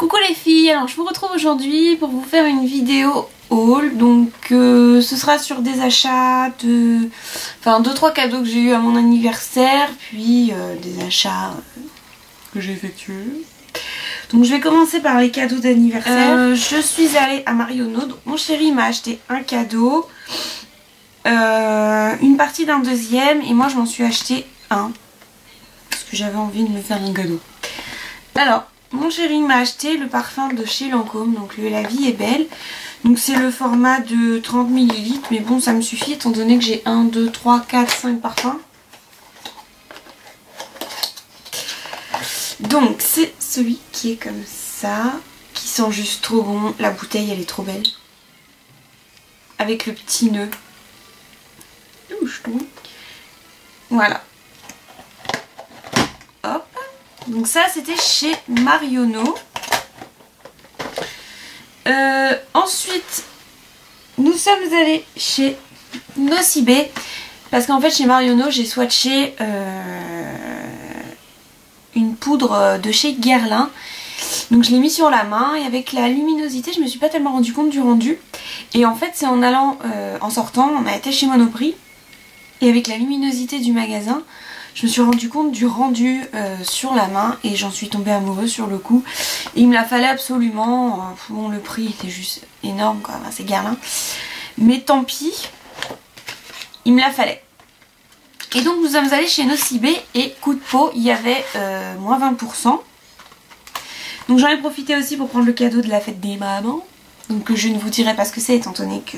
Coucou les filles, alors je vous retrouve aujourd'hui pour vous faire une vidéo haul. Donc ce sera sur des achats de... Enfin 2-3 cadeaux que j'ai eu à mon anniversaire, puis des achats que j'ai effectués. Donc je vais commencer par les cadeaux d'anniversaire. Je suis allée à Marionneau, donc mon chéri m'a acheté un cadeau, une partie d'un deuxième, et moi je m'en suis acheté un. Parce que j'avais envie de me faire un cadeau. Alors, mon chéri m'a acheté le parfum de chez Lancôme, donc le La Vie est Belle. Donc c'est le format de 30 ml, mais bon ça me suffit étant donné que j'ai 1, 2, 3, 4, 5 parfums. Donc c'est celui qui est comme ça, qui sent juste trop bon. La bouteille elle est trop belle. Avec le petit nœud. Voilà. Hop. Donc ça c'était chez Marionneau. Ensuite nous sommes allés chez Nocibé. Parce qu'en fait chez Marionneau j'ai swatché une poudre de chez Guerlain. Donc je l'ai mis sur la main et avec la luminosité je me suis pas tellement rendu compte du rendu. Et en fait c'est en allant, en sortant, on a été chez Monoprix. Et avec la luminosité du magasin, je me suis rendu compte du rendu sur la main et j'en suis tombée amoureuse sur le coup. Et il me la fallait absolument. Bon, le prix était juste énorme quoi, c'est Guerlain. Mais tant pis, il me la fallait. Et donc nous sommes allés chez Nocibé et coup de peau, il y avait moins 20%. Donc j'en ai profité aussi pour prendre le cadeau de la fête des mamans. Donc je ne vous dirai pas ce que c'est étant donné que...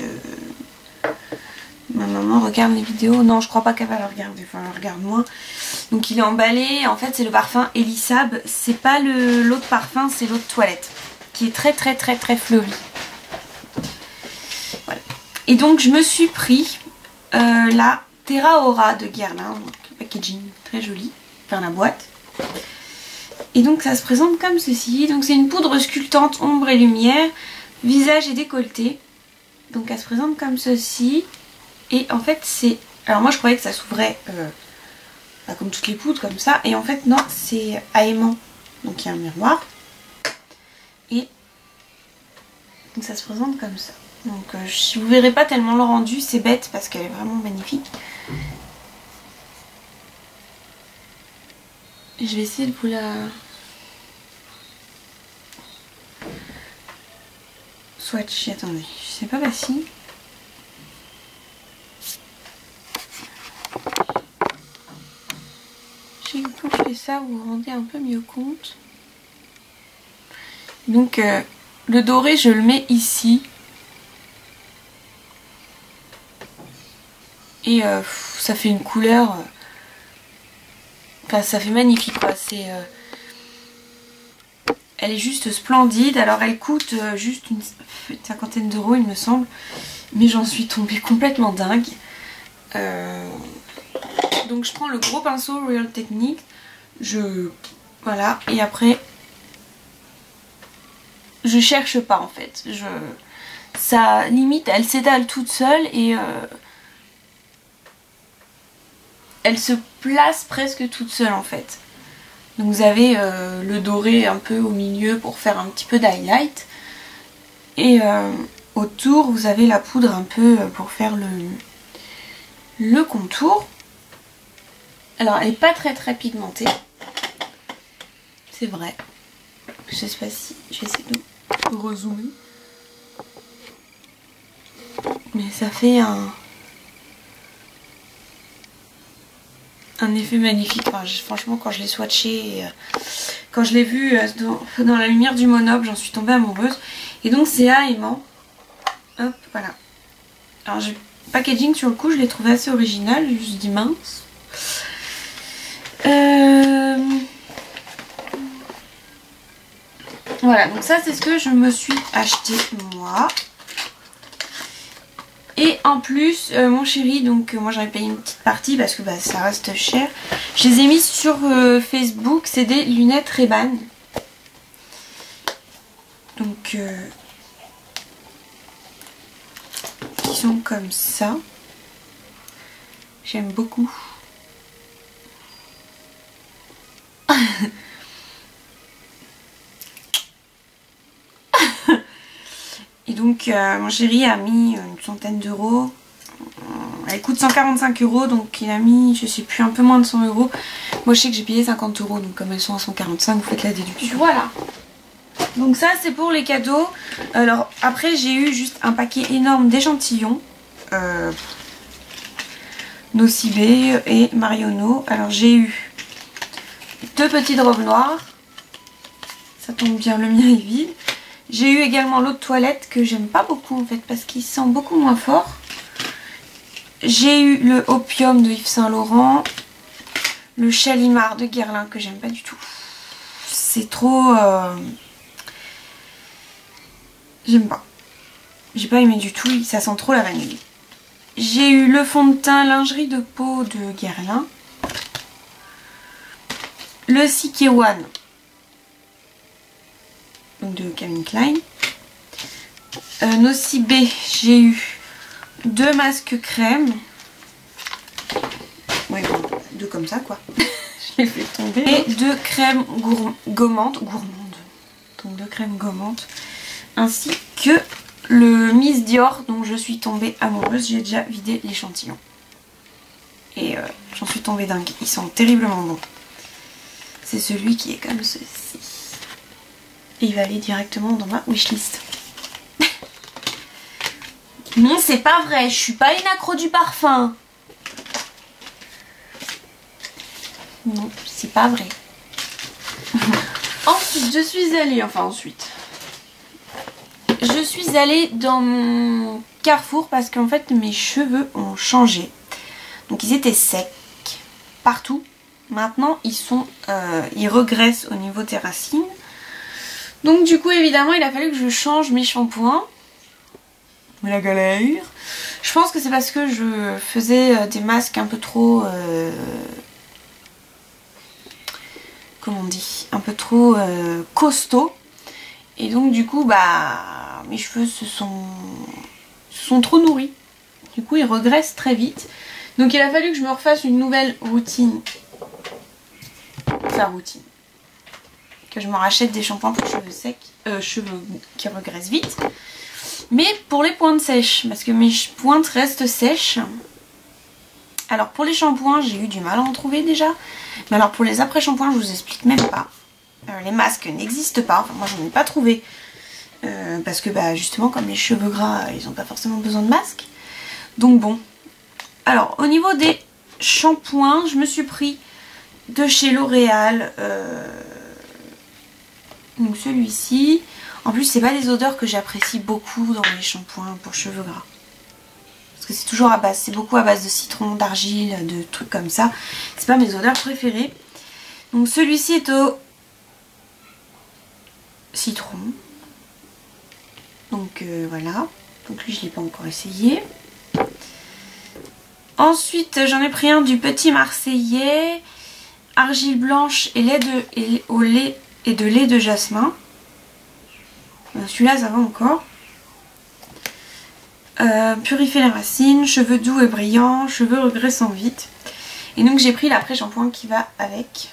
ma maman regarde les vidéos. Non, je crois pas qu'elle va le regarder. Enfin, elle regarde moins. Donc il est emballé. En fait, c'est le parfum Elisab. C'est pas l'autre parfum, c'est l'autre toilette. Qui est très fleuri. Voilà. Et donc, je me suis pris la Terra Aura de Guerlain. Donc, le packaging très joli. Enfin, la boîte. Et donc, ça se présente comme ceci. Donc, c'est une poudre sculptante ombre et lumière. Visage et décolleté. Donc, elle se présente comme ceci. Et en fait c'est... Alors moi je croyais que ça s'ouvrait comme toutes les poudres comme ça. Et en fait non, c'est à aimant. Donc il y a un miroir. Et donc ça se présente comme ça. Donc je vous verrai pas tellement le rendu, c'est bête parce qu'elle est vraiment magnifique. Et je vais essayer de vous la... swatch, attendez, c'est pas facile. Quand je fais ça, vous vous rendez un peu mieux compte. Donc le doré, je le mets ici. Et ça fait une couleur... Enfin, ça fait magnifique quoi. Elle est juste splendide. Alors elle coûte juste une cinquantaine d'euros il me semble. Mais j'en suis tombée complètement dingue. Donc je prends le gros pinceau Real Technique, voilà, et après je cherche pas en fait, ça limite elle s'étale toute seule et elle se place presque toute seule en fait. Donc vous avez le doré un peu au milieu pour faire un petit peu d'highlight et autour vous avez la poudre un peu pour faire le contour. Alors elle n'est pas très pigmentée, c'est vrai. Je sais pas si je vais essayer de rezoomer, mais ça fait un effet magnifique. Enfin, franchement quand je l'ai swatché, quand je l'ai vu dans la lumière du Monob, j'en suis tombée amoureuse. Et donc c'est à aimant. Hop, voilà. Alors le packaging sur le coup je l'ai trouvé assez original, je me suis dit mince. Voilà, donc ça c'est ce que je me suis acheté moi. Et en plus mon chéri, donc moi j'avais payé une petite partie parce que bah, ça reste cher. Je les ai mises sur Facebook, c'est des lunettes Ray-Ban. Donc qui sont comme ça. J'aime beaucoup. donc mon chéri a mis une centaine d'euros. Elle coûte 145 euros, donc il a mis, je sais plus, un peu moins de 100 euros. Moi je sais que j'ai payé 50 euros, donc comme elles sont à 145, vous faites la déduction. Voilà. Donc ça c'est pour les cadeaux. Alors après j'ai eu juste un paquet énorme d'échantillons. Nocibé et Marionneau. Alors j'ai eu 2 petites robes noires. Ça tombe bien, le mien est vide. J'ai eu également l'eau de toilette que j'aime pas beaucoup en fait parce qu'il sent beaucoup moins fort. J'ai eu le Opium de Yves Saint Laurent. Le Chalimard de Guerlain que j'aime pas du tout. C'est trop... J'aime pas. J'ai pas aimé du tout, ça sent trop la vanille. J'ai eu le fond de teint lingerie de peau de Guerlain. Le CK One de Calvin Klein. Nocibé, j'ai eu 2 masques crème. Ouais, 2 comme ça quoi. Je les fais tomber. Et 2 crèmes gommantes. Donc 2 crèmes gommantes. Ainsi que le Miss Dior dont je suis tombée amoureuse. J'ai déjà vidé l'échantillon. Et j'en suis tombée dingue. Ils sont terriblement bons. C'est celui qui est comme ceci. Et il va aller directement dans ma wishlist. Non, c'est pas vrai. Je suis pas une accro du parfum. Non, c'est pas vrai. Ensuite, je suis allée dans mon Carrefour parce qu'en fait mes cheveux ont changé. Donc ils étaient secs partout. Maintenant ils regressent au niveau des racines. Donc du coup évidemment il a fallu que je change mes shampoings. La galère. Je pense que c'est parce que je faisais des masques un peu trop... comment on dit, un peu trop costauds. Et donc du coup bah mes cheveux se sont trop nourris. Du coup ils regressent très vite. Donc il a fallu que je me refasse une nouvelle routine. Enfin routine. Que je me rachète des shampoings pour cheveux secs. Cheveux qui regressent vite. Mais pour les pointes sèches. Parce que mes pointes restent sèches. Alors pour les shampoings j'ai eu du mal à en trouver déjà. Mais alors pour les après shampoings je vous explique même pas. Les masques n'existent pas, enfin, moi j'en ai pas trouvé parce que bah, justement comme les cheveux gras ils n'ont pas forcément besoin de masque. Donc bon, alors au niveau des shampoings je me suis pris de chez L'Oréal donc celui-ci. En plus c'est pas des odeurs que j'apprécie beaucoup dans les shampoings pour cheveux gras parce que c'est toujours à base, c'est beaucoup à base de citron, d'argile, de trucs comme ça. C'est pas mes odeurs préférées. Donc celui-ci est au citron. Donc voilà. Donc lui je l'ai pas encore essayé. Ensuite j'en ai pris un du Petit Marseillais. Argile blanche et lait de lait de jasmin. Celui-là ça va encore. Purifier les racines, cheveux doux et brillants, cheveux regressant vite. Et donc j'ai pris l'après-shampoing qui va avec.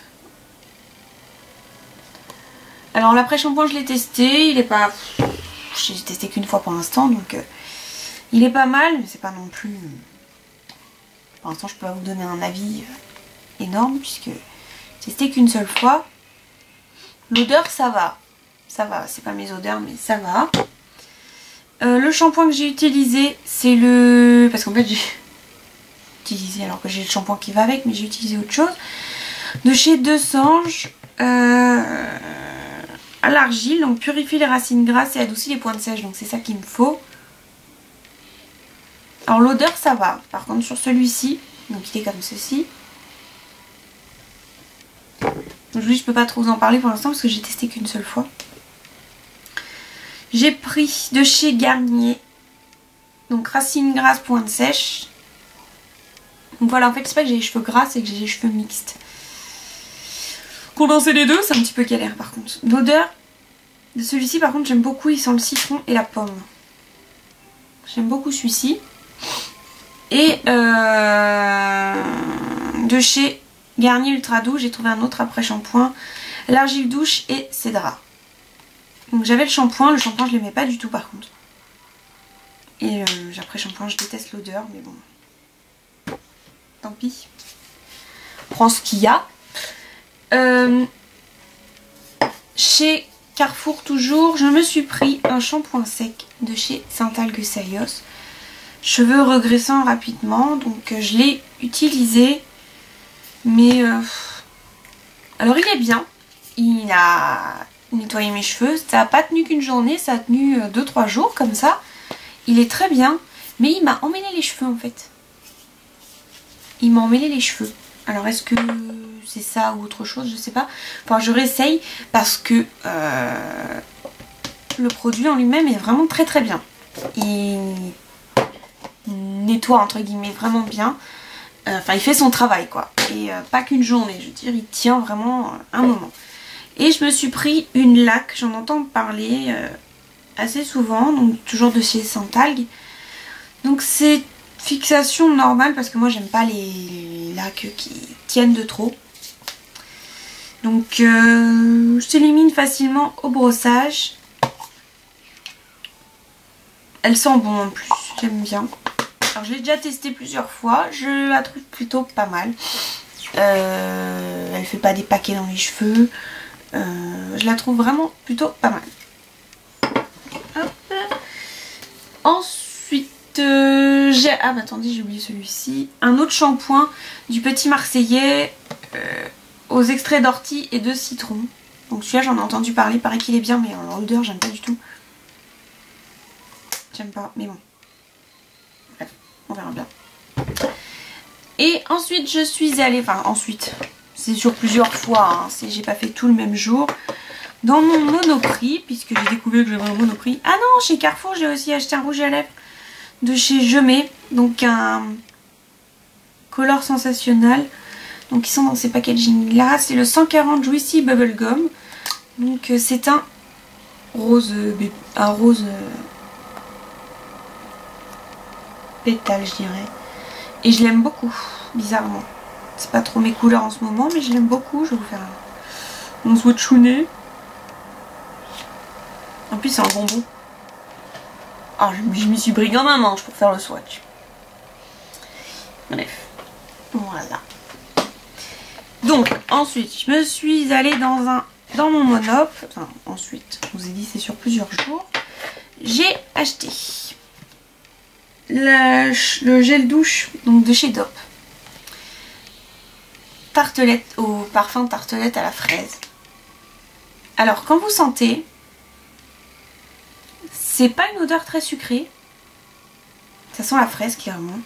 Alors l'après-shampoing je l'ai testé, il est pas... J'ai testé qu'une fois pour l'instant donc il est pas mal mais c'est pas non plus... Pour l'instant je peux pas vous donner un avis énorme puisque j'ai testé qu'une seule fois. L'odeur ça va, c'est pas mes odeurs mais ça va. Le shampoing que j'ai utilisé c'est le... Parce qu'en fait j'ai utilisé alors que j'ai le shampoing qui va avec mais j'ai utilisé autre chose. De chez Deux Sanges. À l'argile, donc purifie les racines grasses et adoucit les pointes sèches, donc c'est ça qu'il me faut. Alors l'odeur ça va, par contre sur celui-ci, donc il est comme ceci. Donc lui je peux pas trop vous en parler pour l'instant parce que j'ai testé qu'une seule fois. J'ai pris de chez Garnier, donc racines grasses, pointes sèches. Donc voilà, en fait c'est pas que j'ai les cheveux gras, c'est que j'ai les cheveux mixtes. Condenser les deux, c'est un petit peu galère par contre. L'odeur de celui-ci par contre j'aime beaucoup, il sent le citron et la pomme. J'aime beaucoup celui-ci. Et de chez Garnier Ultra Doux, j'ai trouvé un autre après shampoing. L'argile douche et Cédra. Donc j'avais le shampoing je l'aimais pas du tout par contre. Et après shampoing, je déteste l'odeur, mais bon, tant pis. On prend ce qu'il y a. Chez Carrefour toujours, je me suis pris un shampoing sec de chez Saint-Algue-Salios. Cheveux regressants rapidement, donc je l'ai utilisé. Mais alors il est bien, il a nettoyé mes cheveux, ça n'a pas tenu qu'une journée, ça a tenu 2-3 jours comme ça. Il est très bien, mais il m'a emmêlé les cheveux en fait. Il m'a emmêlé les cheveux. Alors est-ce que c'est ça ou autre chose, je sais pas. Enfin je réessaye parce que le produit en lui-même est vraiment très très bien. Il nettoie entre guillemets vraiment bien. Enfin il fait son travail quoi. Et pas qu'une journée, je veux dire il tient vraiment un moment. Et je me suis pris une laque, j'en entends parler assez souvent, donc toujours de chez Saint-Algue. Donc c'est fixation normale parce que moi j'aime pas les laques qui tiennent de trop. Donc je l'élimine facilement au brossage. Elle sent bon en plus, j'aime bien. Alors je l'ai déjà testé plusieurs fois, je la trouve plutôt pas mal. Elle fait pas des paquets dans les cheveux. Je la trouve vraiment plutôt pas mal. Hop. Ensuite j'ai... Ah bah attendez, j'ai oublié celui-ci. Un autre shampoing du Petit Marseillais aux extraits d'ortie et de citron. Donc celui-là j'en ai entendu parler, paraît qu'il est bien, mais en odeur j'aime pas du tout. J'aime pas, mais bon. Bref, on verra bien. Et ensuite je suis allée, enfin ensuite, c'est sur plusieurs fois, hein, j'ai pas fait tout le même jour, dans mon Monoprix, puisque j'ai découvert que j'avais un Monoprix. Ah non, chez Carrefour j'ai aussi acheté un rouge à lèvres de chez Je Mets, donc un Color Sensationnel. Donc ils sont dans ces packaging là, c'est le 140 Juicy Bubblegum. Donc c'est un rose, pétale je dirais. Et je l'aime beaucoup, bizarrement. C'est pas trop mes couleurs en ce moment, mais je l'aime beaucoup. Je vais vous faire mon swatch au nez. En plus c'est un bonbon. Alors je m'y suis pris comme un manche pour faire le swatch. Bref, voilà. Donc ensuite je me suis allée dans mon Monop. Enfin ensuite, je vous ai dit c'est sur plusieurs jours. J'ai acheté le gel douche donc de chez Dop. Tartelette au parfum de tartelette à la fraise. Alors quand vous sentez, c'est pas une odeur très sucrée. Ça sent la fraise clairement.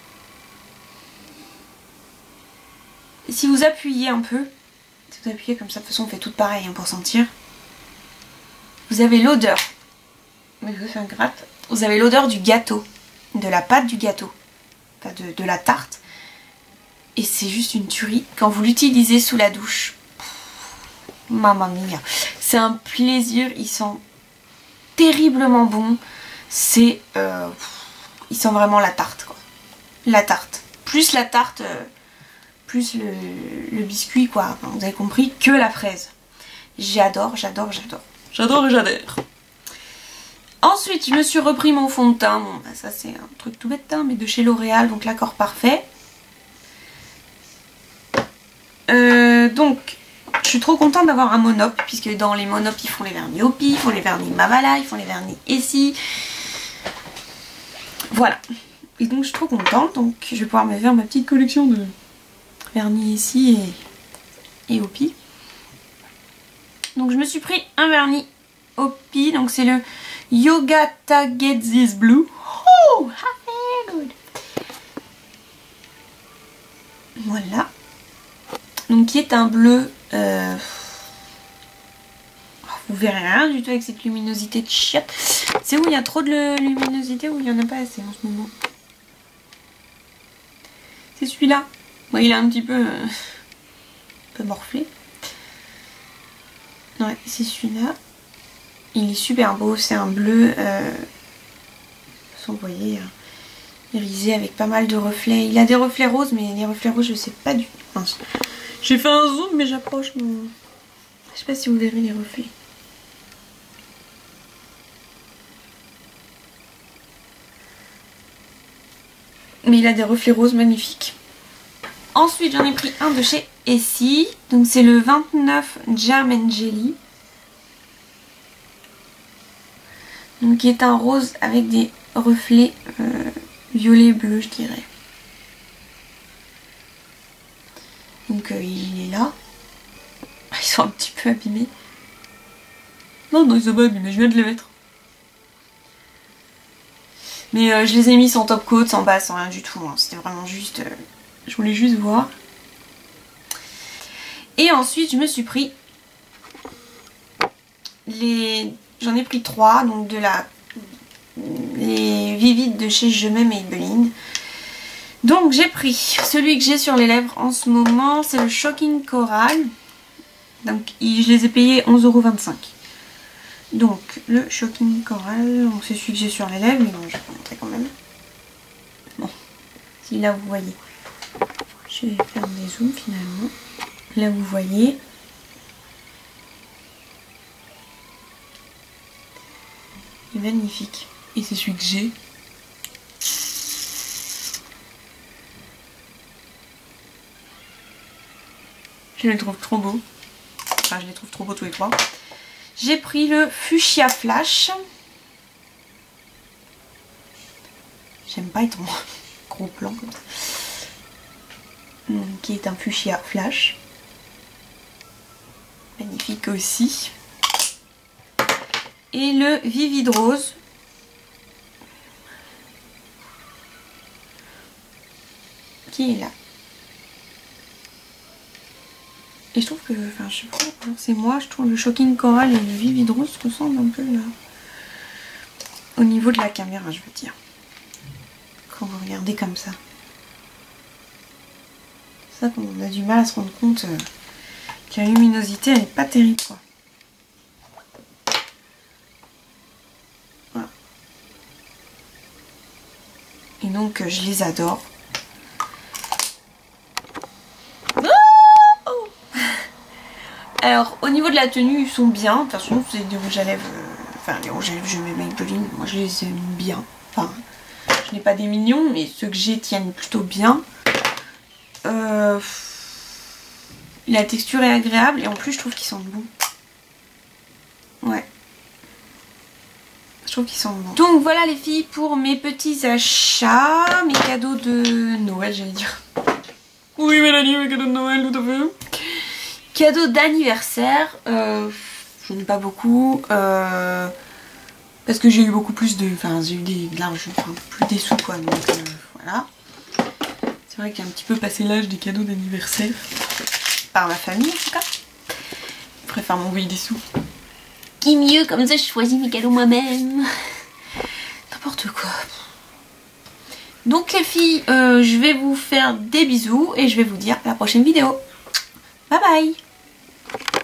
Et si vous appuyez un peu, si vous appuyez comme ça, de toute façon on fait tout pareil hein, pour sentir. Vous avez l'odeur. Mais je vais faire un gratte. Vous avez l'odeur du gâteau, de la pâte du gâteau, enfin de la tarte. Et c'est juste une tuerie quand vous l'utilisez sous la douche. Mamma mia. C'est un plaisir, il sent terriblement bon. C'est... il sent vraiment la tarte quoi. La tarte. Plus la tarte, plus le biscuit quoi. Enfin, vous avez compris, que la fraise. J'adore, j'adore, j'adore. J'adore et j'adore. Ensuite, je me suis repris mon fond de teint. Bon, bah, ça c'est un truc tout bête, hein, mais de chez L'Oréal, donc l'accord parfait. Donc, je suis trop contente d'avoir un Monop, puisque dans les Monop, ils font les vernis Opi, ils font les vernis Mavala, ils font les vernis Essie. Voilà. Et donc, je suis trop contente. Donc, je vais pouvoir me faire ma petite collection de vernis Essie et Opi. Donc, je me suis pris un vernis Opi. Donc, c'est le Yoga Get This Blue. Oh, very good. Voilà. Donc qui est un bleu, vous verrez rien du tout avec cette luminosité de chiotte. C'est où il y a trop de luminosité ou il n'y en a pas assez en ce moment. C'est celui-là. Bon, il est un petit peu morflé. Ouais, c'est celui-là. Il est super beau, c'est un bleu, vous voyez, irisé avec pas mal de reflets. Il a des reflets roses, mais les reflets roses je sais pas du tout. Enfin, j'ai fait un zoom mais j'approche mon... Je sais pas si vous verrez les reflets. Mais il a des reflets roses magnifiques. Ensuite j'en ai pris un de chez Essie. Donc c'est le 29 Jam and Jelly. Donc qui est un rose avec des reflets violet bleu je dirais. Donc il est là. Ils sont un petit peu abîmés. Non, ils sont pas abîmés, je viens de les mettre. Mais je les ai mis sans top coat, sans base, sans rien du tout. Hein. C'était vraiment juste... je voulais juste voir. Et ensuite, je me suis pris les... J'en ai pris 3, donc les Vivid de chez Je m'aime Maybelline. Donc j'ai pris celui que j'ai sur les lèvres en ce moment, c'est le Shocking Coral. Donc je les ai payés 11,25 €. Donc le Shocking Coral, c'est celui que j'ai sur les lèvres, mais bon, je vais vous montrer quand même. Bon, si là vous voyez. Je vais faire des zooms finalement. Là vous voyez. Il est magnifique. Et c'est celui que j'ai. Je les trouve trop beaux. Enfin, je les trouve trop beaux tous les trois. J'ai pris le Fuchsia Flash. J'aime pas être en gros plan comme ça. Qui est un Fuchsia Flash. Magnifique aussi. Et le Vivid Rose. Qui est là. Et je trouve que, enfin je sais pas, c'est moi, je trouve le Shocking Coral et le Vivid Rose se ressemblent un peu là. Au niveau de la caméra, je veux dire. Quand vous regardez comme ça. C'est ça qu'on a du mal à se rendre compte que la luminosité elle est pas terrible quoi. Voilà. Et donc je les adore. Alors au niveau de la tenue ils sont bien, de toute façon c'est des rouges à lèvres, enfin les rouges à lèvres je mets Maybelline, moi je les aime bien, enfin je n'ai pas des millions mais ceux que j'ai tiennent plutôt bien. La texture est agréable et en plus je trouve qu'ils sentent bon. Ouais. Je trouve qu'ils sentent bon. Donc voilà les filles pour mes petits achats, mes cadeaux de Noël j'allais dire. Oui Mélanie, mes cadeaux de Noël tout à fait. Cadeaux d'anniversaire, j'en ai pas beaucoup, parce que j'ai eu beaucoup plus de, enfin j'ai eu de l'argent, enfin plus des sous quoi, donc voilà. C'est vrai qu'il y a un petit peu passé l'âge des cadeaux d'anniversaire, par ma famille en tout cas. Je préfère m'envoyer des sous. Qui mieux, comme ça je choisis mes cadeaux moi-même. N'importe quoi. Donc les filles, je vais vous faire des bisous et je vais vous dire à la prochaine vidéo. Bye bye.